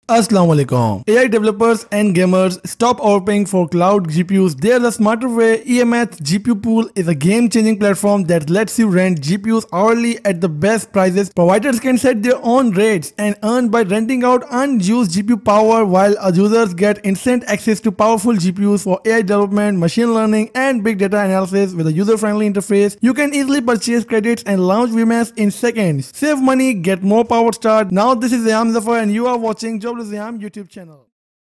Assalamualaikum. AI developers and gamers, stop overpaying for cloud GPUs. There's a smarter way. EMETH GPU Pool is a game-changing platform that lets you rent GPUs hourly at the best prices. Providers can set their own rates and earn by renting out unused GPU power, while users get instant access to powerful GPUs for AI development, machine learning, and big data analysis with a user-friendly interface. You can easily purchase credits and launch VMS in seconds. Save money, get more power start. Now this is Zaiam and you are watching Jobless Zaiam YouTube channel.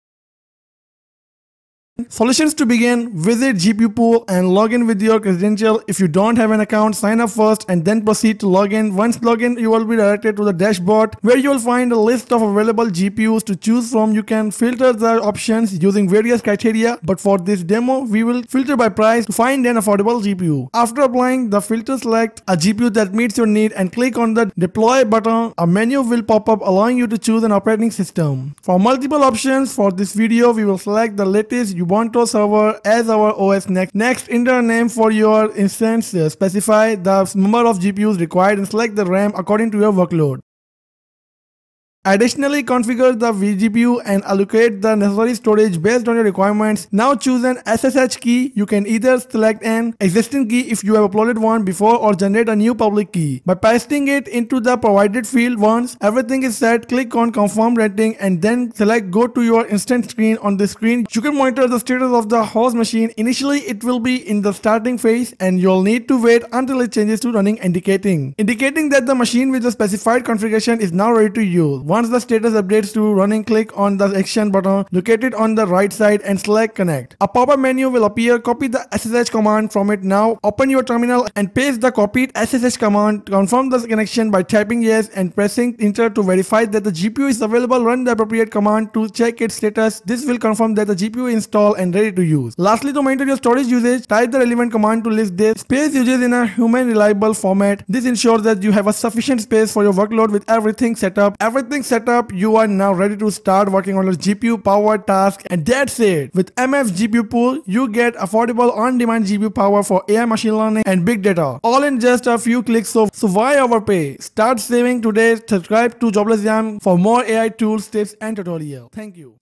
Solutions to begin: visit GPU Pool and log in with your credential. If you don't have an account, sign up first and then proceed to log in. Once log in, you will be directed to the dashboard where you will find a list of available GPUs to choose from. You can filter the options using various criteria, but for this demo, we will filter by price to find an affordable GPU. After applying the filter, select a GPU that meets your need and click on the deploy button. A menu will pop up allowing you to choose an operating system. For multiple options for this video, we will select the latest Ubuntu server as our OS. Next, enter a name for your instance, specify the number of GPUs required and select the RAM according to your workload. Additionally, configure the vGPU and allocate the necessary storage based on your requirements. Now choose an SSH key. You can either select an existing key if you have uploaded one before or generate a new public key by pasting it into the provided field. Once everything is set, click on confirm renting and then select go to your instance screen. On this screen, you can monitor the status of the host machine. Initially, it will be in the starting phase and you'll need to wait until it changes to running, indicating that the machine with the specified configuration is now ready to use. Once the status updates to running, click on the action button located on the right side and select connect. A pop-up menu will appear. Copy the SSH command from it. Now open your terminal and paste the copied SSH command. Confirm the connection by typing yes and pressing enter to verify that the GPU is available. Run the appropriate command to check its status. This will confirm that the GPU is installed and ready to use. Lastly, to monitor your storage usage, type the relevant command to list the space usage in a human reliable format. This ensures that you have a sufficient space for your workload. With everything set up, you are now ready to start working on your GPU powered task. And that's it. With EMETH GPU Pool, you get affordable on-demand GPU power for AI, machine learning, and big data, all in just a few clicks. So why overpay? Start saving today. Subscribe to Jobless Zaiam for more AI tools, tips, and tutorials. Thank you.